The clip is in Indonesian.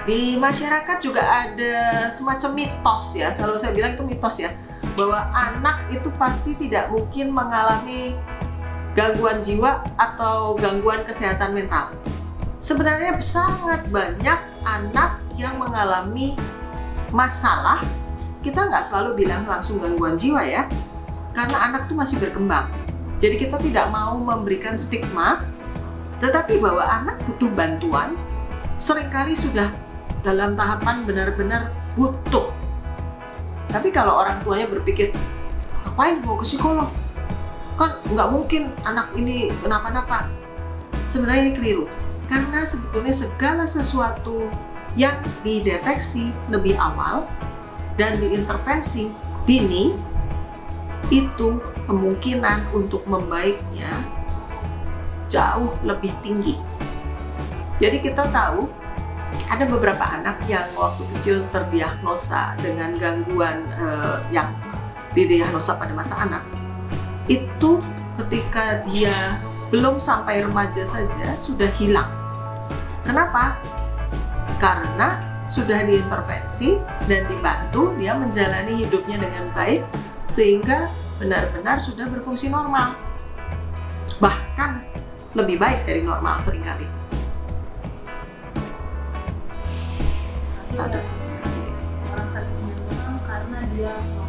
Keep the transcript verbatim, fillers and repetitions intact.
Di masyarakat juga ada semacam mitos ya, kalau saya bilang itu mitos ya, bahwa anak itu pasti tidak mungkin mengalami gangguan jiwa atau gangguan kesehatan mental. Sebenarnya sangat banyak anak yang mengalami masalah, kita nggak selalu bilang langsung gangguan jiwa ya, karena anak itu masih berkembang. Jadi kita tidak mau memberikan stigma, tetapi bahwa anak butuh bantuan, seringkali sudah dalam tahapan benar-benar butuh. Tapi kalau orang tuanya berpikir, ngapain mau ke psikolog? Kan nggak mungkin anak ini kenapa-napa. Sebenarnya ini keliru. Karena sebetulnya segala sesuatu yang dideteksi lebih awal dan diintervensi dini, itu kemungkinan untuk membaiknya jauh lebih tinggi. Jadi kita tahu ada beberapa anak yang waktu kecil terdiagnosa dengan gangguan eh, yang didiagnosa pada masa anak. Itu ketika dia belum sampai remaja saja sudah hilang. Kenapa? Karena sudah diintervensi dan dibantu dia menjalani hidupnya dengan baik sehingga benar-benar sudah berfungsi normal. Bahkan lebih baik dari normal seringkali. Ada orang sakit mental karena dia